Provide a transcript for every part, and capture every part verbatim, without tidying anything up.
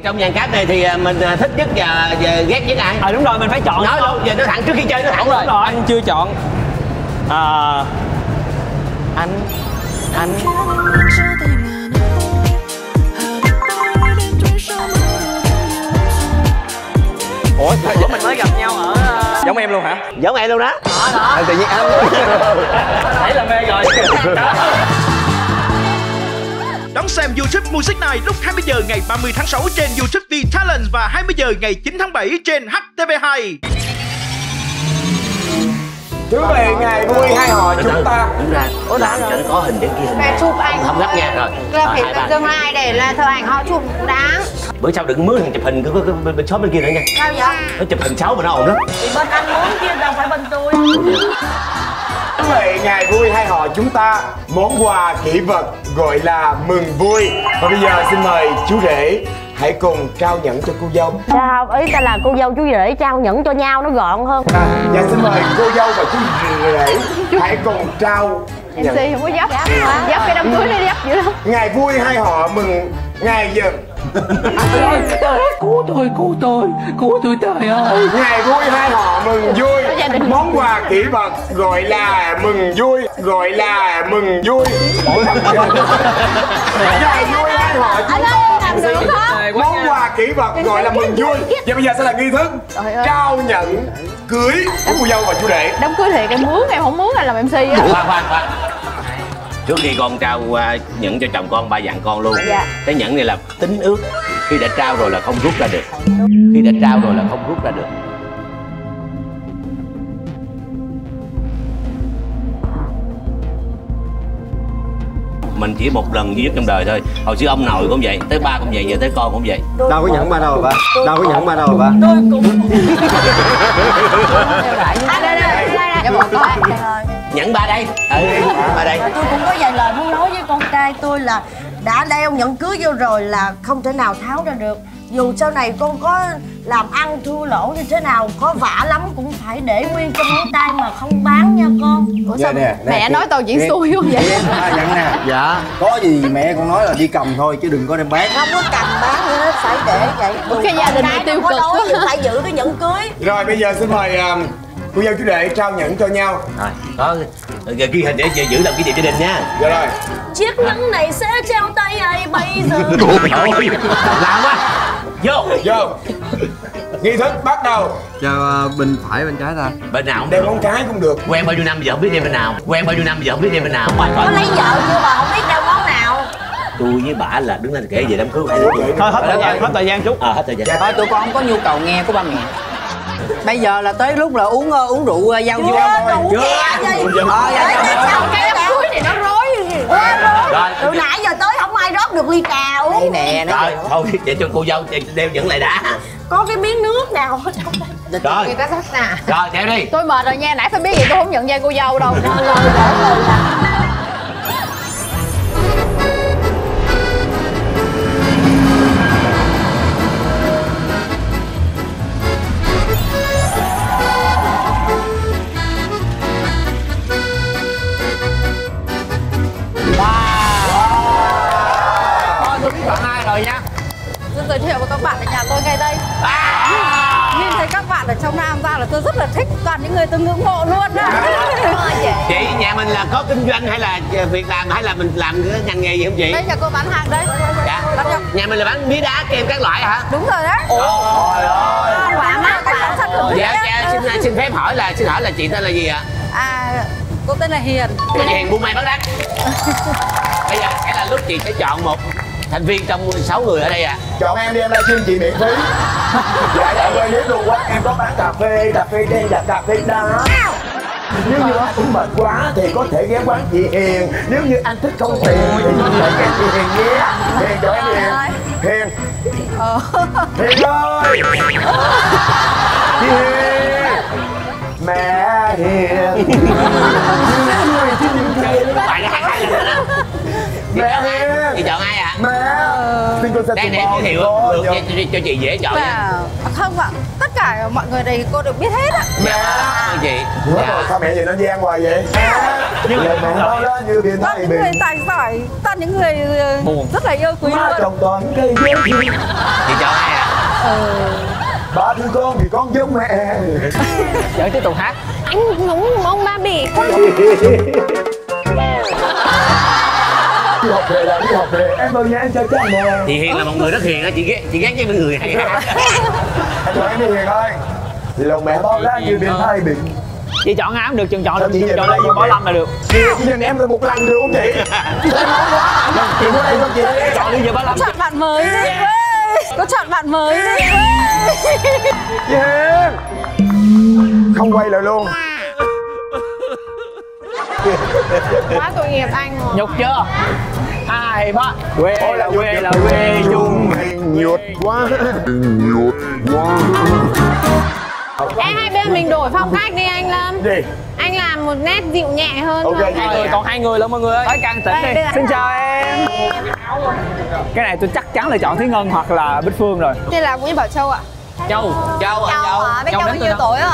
trong dàn cast này thì mình thích nhất và, và ghét nhất ai? À đúng rồi, mình phải chọn. Nói luôn, giờ nói thẳng trước khi chơi nói thẳng. Đúng rồi. Đúng rồi. Anh chưa chọn. À, anh anh ủa bữa mình mới gặp nhau ở giống em luôn hả? Giống em luôn đó. Đó đó. Tự nhiên anh thấy là mê rồi. Đón xem YouTube Music Night lúc hai mươi giờ ngày ba mươi tháng sáu trên YouTube V-Talent và hai mươi giờ ngày chín tháng bảy trên H T V hai. Thưa quý vị, ngày vui hai họ chúng ta. Đúng ra, làm cho nó có hình để ghi hình. Mẹ chụp ảnh không gấp nha rồi. Là phải tận tương lai để là thợ ảnh họ chụp đáng. Bữa sau đừng mướn thằng chụp hình cứ bên bên shop bên kia nữa nha. Sao vậy? Nó chụp hình xấu mà nó ồn lắm. Thì bên anh muốn chứ đâu phải bên tôi. Quý vị, ngày vui hai họ chúng ta, món quà kỷ vật gọi là mừng vui. Và bây giờ xin mời chú rể hãy cùng trao nhẫn cho cô dâu. Dạ, ý ta là cô dâu chú rể trao nhẫn cho nhau nó gọn hơn. À, dạ xin mời cô dâu và chú rể hãy cùng trao em xê không có dấp. Dấp cái đám cưới nó dấp dữ lắm. Ngày vui hai họ mừng ngày giờ. Cứu tôi, cứu tôi, cứu tôi trời ơi. Ngày vui hai họ mừng vui. Món quà kỷ vật gọi là mừng vui, gọi là mừng vui. Ngày vui hai họ chúng ta làm được không? món quà kỷ vật gọi là mừng vui. Và bây giờ sẽ là nghi thức trao nhận cưới của cô dâu và chú rể. Đám cưới thiệt em mướn, em không mướn anh làm em xê á. Khoan khoan khoan. Trước khi con trao uh, nhẫn cho chồng con, ba dặn con luôn. Dạ. Cái nhẫn này là tính ước. Khi đã trao rồi là không rút ra được. Khi đã trao rồi là không rút ra được. Mình chỉ một lần duy nhất trong đời thôi. Hồi xưa ông nội cũng vậy, tới ba cũng vậy, giờ tới con cũng vậy. Đâu có nhẫn ba đâu ba. Đâu có nhẫn ba đâu ba. Tôi cũng. À đây đây đây đây. Nhẫn ba đây. Ừ, ba đây. Tôi cũng có vài lời muốn nói với con trai tôi là đã đeo nhẫn cưới vô rồi là không thể nào tháo ra được. Dù sau này con có làm ăn thua lỗ như thế nào, có vả lắm cũng phải để nguyên trong ngón tay mà không bán nha con. Ủa sao nè, nè, mẹ nói tôi diễn xui không vậy? Nhận nè. Dạ. Có gì mẹ con nói là đi cầm thôi chứ đừng có đem bán. không có cầm bán nữa hết, phải để vậy. Cái gia đình này tiêu cực quá. Phải giữ cái nhẫn cưới. Rồi bây giờ xin mời um, cô dâu chú rể trao nhẫn cho nhau. Rồi, có ghi hình để giữ làm kỷ niệm gia đình nha. Dạ rồi. Chiếc nhẫn này sẽ treo tay ai bây giờ. Làm quá. Vô. Vô. Nghi thức bắt đầu. Chào uh, bên phải bên trái ta. Bên nào cũng Đem được. ngón cái cũng được. Quen bao nhiêu năm giờ không biết đem bên nào. Quen bao nhiêu năm giờ không biết đem bên nào. Có lấy vợ chưa mà không biết đeo món nào. Tôi với bả là đứng lên kể về đám cưới hai đứa. Thôi hết thời gian, hết thời gian chút. À, hết thời gian. Thôi tụi con không có nhu cầu nghe của ba mẹ. Bây giờ là tới lúc là uống uh, uống rượu uh, giao du. Chưa. Ờ, Cái đám cưới này nó rối. Rồi. Từ nãy giờ tới không ai rót được ly trà uống. Đây nè, nó Rồi, thôi để cho cô dâu đeo dẫn lại đã. Có cái miếng nước nào ở trong đây. Rồi. Người ta thích nè. Rồi, theo đi. Tôi mệt rồi nha, nãy phải biết gì tôi không nhận vai cô dâu đâu. tôi biết bạn ai rồi nha. Tôi giới thiệu với các bạn ở nhà tôi ngay đây. Nhìn thấy các bạn ở trong Nam ra là tôi rất là thích, toàn những người tôi ngưỡng mộ luôn đó. Chị, nhà mình là có kinh doanh hay là việc làm hay là mình làm cái ngành nghề gì không chị? Đây nhà cô bán hàng đây. Dạ. Nhà mình là bán mía đá kem các loại hả? Đúng rồi đấy. Trời ơi. Quả mát quả thật của Dạ, dạ, xin, xin phép hỏi là xin hỏi là chị tên là gì ạ? À, cô tên là Hiền. Chị Hiền buôn may bán đắt. Bây giờ sẽ là lúc chị sẽ chọn một thành viên trong sáu người ở đây ạ. À. Chọn em đi, em livestream chị miễn phí. Dạ dạ ơi, nếu luôn quá em có bán cà phê, cà phê đen và cà phê đá. Nếu như anh cũng mệt quá thì có thể ghé quán chị Hiền. Nếu như anh thích không tiền thì có thể ghé chị Hiền nhé. Hiền chọn em Hiền. Hiền. Hiền ơi. Chị Hiền. Mẹ Hiền. Bạn đã hát hay rồi đó. Mẹ Hiền. Chị chọn ai ạ? Mẹ. Đây để giới thiệu được cho, cho, cho chị dễ chọn nha. Không ạ, tất cả mọi người đây cô đều biết hết á. Dạ, ơn chị. Dạ. Sao mẹ vậy nó gian hoài vậy? Nhưng Lời mẹ bao la như biển Toàn Thái những Bình. người tài giỏi, toàn những người ờ, Buồn. rất là yêu quý Má luôn. chồng toàn cây ghế thiên. Chị chọn ai à? Ba đứa con thì con giống mẹ. Chở tiếp tục hát. Anh giống ông ba bỉ. Đi học về là đi học về. Em ơn nha, em chào cha mẹ. Chị Hiền là một người rất hiền á, chị ghét chị ghét với những người hay hát. Anh chọn em đi Hiền ơi. Thì lòng mẹ bao la như biển Thái Bình. Chị chọn ai cũng được, chừng chọn được, Chị chừng về chọn đây đây với Võ mẹ. Lâm là được. Chị nhìn em được một lần được không chị? Chị thấy nóng quá. Chị có đây không chị? Chọn đi về Võ Lâm. Chọn bạn mới đi. Có chọn bạn mới đi. Chị Hiền. Không quay lại luôn. Quá tội nghiệp anh rồi. Nhục chưa? Hai ba. Quê là quê là quê chung. Mình nhột quá. Nhột quá. Ê, hai bên mình đổi phong cách đi anh Lâm. Gì? Anh làm một nét dịu nhẹ hơn Ok, thôi. chị. Hai người, còn hai người luôn mọi người ơi. Tới căng tỉnh Đây, đi. đây là- Xin chào em. Cái này tôi chắc chắn là chọn Thúy Ngân hoặc là Bích Phương rồi. Tên là Nguyễn Bảo Châu ạ. Châu. Châu anh Châu. Bé Châu Châu bao đến nhiêu từ đâu? tuổi ạ?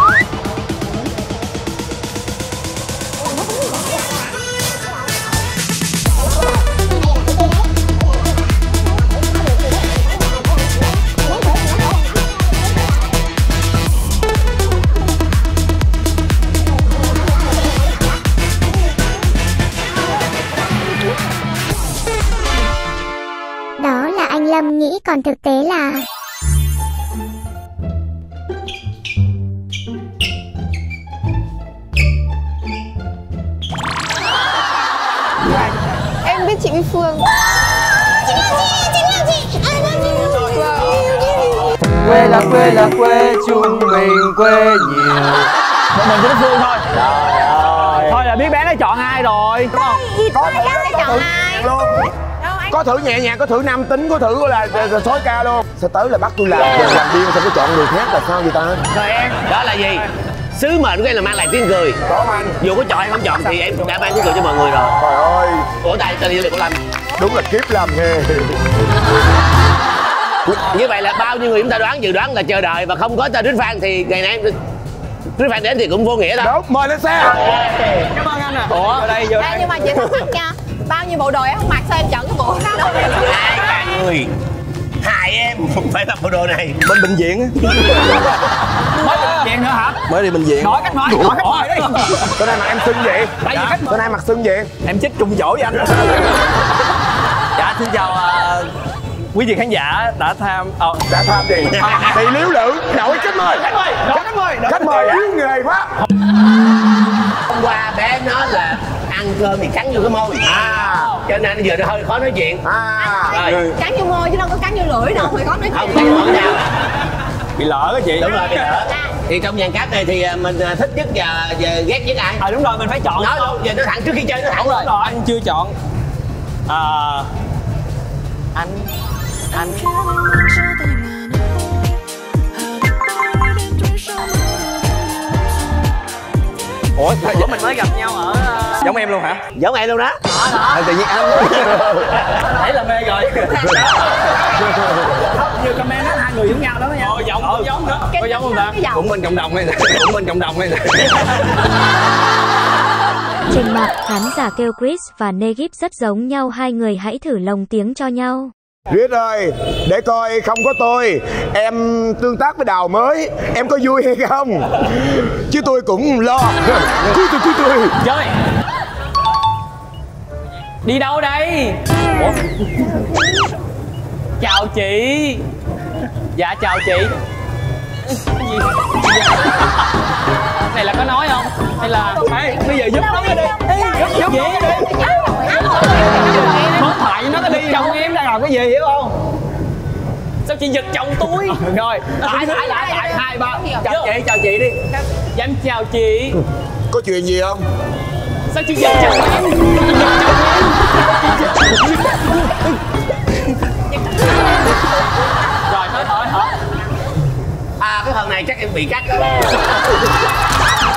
Đó là anh Lâm nghĩ, còn thực tế là Em biết chị Bích Phương. Quê là quê là quê chung mình quê nhiều. Một mình cho Bích Phương thôi. Thôi là biết bé nó chọn ai rồi, đúng không? Có thử, có chọn thử ai? luôn. Có thử nhẹ nhàng, có thử nam tính, có thử là sói ca luôn. Sao tới là bắt tôi làm làm điên, sao có chọn người khác là sao vậy ta? Rồi em, đó là gì? Sứ mệnh của em là mang lại tiếng cười. Có không anh? Dù có chọn hay không chọn thì em đã mang tiếng cười cho mọi người rồi. Trời ơi, Cổ tay cho đi của Lâm. đúng là kiếp làm nghề. Như vậy là bao nhiêu người chúng ta đoán dự đoán là chờ đợi và không có tên Trích Phan thì ngày nay Trích Phan đến thì cũng vô nghĩa thôi. Đúng, mời lên xe. Cảm ơn anh ạ. Ủa, ở đây vô Ê, đây. nhưng mà chị thắc mắc nha. Bao nhiêu bộ đồ em không mặc sao em chọn cái bộ đó? Hai cả người hại em không phải là bộ đồ này. Bên bệnh viện á. Mới được chuyện nữa hả? Mới đi bệnh viện. Nói cách nói, nói cách nói đi. Bữa nay mặt em sưng vậy? Tại vì khách Bữa nay mặt sưng vậy? Em chích trùng chỗ với anh. Dạ, xin chào à, quý vị khán giả đã tham ờ, Đã tham gì? Thì liếu lự, đổi khách mời. Khách mời, đổi khách mời, đổi Khách mời yếu nghề quá. Hôm qua bé nó là ăn cơm thì cắn vô cái môi. À. Cho nên giờ nó hơi khó nói chuyện. À. Rồi. Cắn vô môi chứ đâu có cắn vô lưỡi đâu, phải có nói Không chuyện. cắn lưỡi nhau. bị lỡ cái chị. Đúng rồi, bị lỡ. Thì trong dàn cáp này thì à, mình à, thích nhất và, và ghét nhất ai? À đúng rồi, mình phải chọn. Nói luôn, giờ nó thẳng trước khi chơi nó thẳng Đúng rồi. rồi, anh chưa chọn. À, anh anh Ủa, bữa mình mới gặp nhau ở uh, giống em luôn hả? Giống em luôn đó. À, tự nhiên anh. Thấy là mê rồi. Nhiều comment đó hai người giống nhau lắm đó nha. Ồ, giống cũng giống đó. Có giống không ta? Cũng bên cộng đồng hay nè. Cũng bên cộng đồng hay nè. trên mạng khán giả kêu Chris và Negip rất giống nhau, hai người hãy thử lồng tiếng cho nhau. Riết ơi, để coi không có tôi em tương tác với Đào mới, em có vui hay không? Chứ tôi cũng lo. Chứ tôi, chứ tôi. Chơi. Đi đâu đây? Ủa? Chào chị. Dạ chào chị. Cái gì? Này là có nói không? Hay là Ê, bây giờ giúp nó đi. Ê, giúp giúp gì đi. Nói thoại với nó cái đi. Chồng em đang làm cái gì hiểu không? Sao chị giật chồng tôi? Rồi, lại lại lại lại hai ba. Chào chị, chào chị đi. Dạ em chào chị. Có chuyện gì không? Sao chị giật chồng em? Rồi thôi thôi hả? À cái phần này chắc em bị cắt.